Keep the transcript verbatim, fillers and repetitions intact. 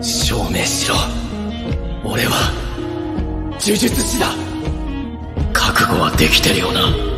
証明しろ。俺は呪術師だ。覚悟はできてるよな。